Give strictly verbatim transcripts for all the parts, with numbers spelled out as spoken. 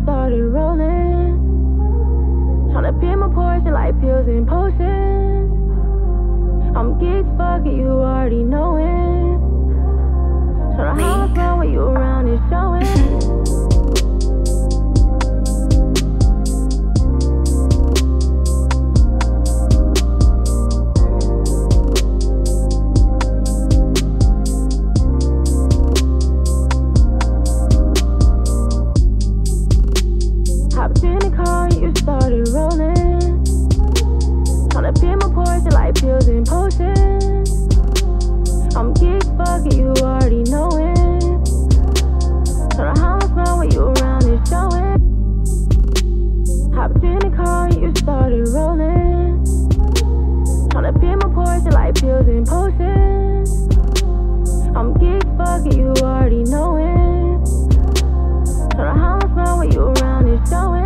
started rolling. Tryna pin my portion like pills and potions. I'm geek fucking, you already know it. Tryna hop on when you around and showing. Hopped in the car and you started rolling. Tryna pin my portion like pills and potions. I'm geek fucking, you already know it. Tryna house around when you around and showing. Hopped in the car and you started rolling. Tryna pin my portion like pills and potions. I'm geek fucking, you already know it. Tryna house around when you around and showing.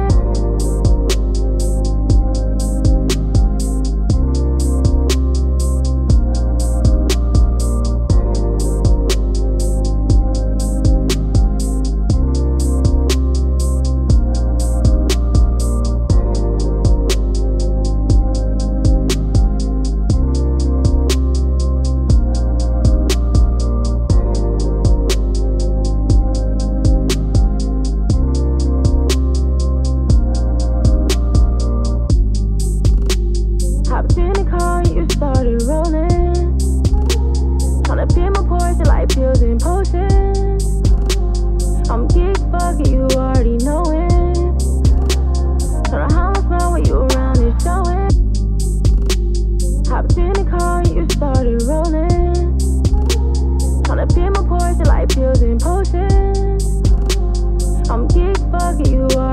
Hopped in the car and you started rolling. Tryna pin my portion like pills and potions. I'm geek fucking, you already know it. Tryna house around when you around and showing. Hopped in the car and you started rolling. Tryna pin my portion like pills and potions. I'm geek fucking, you already know it.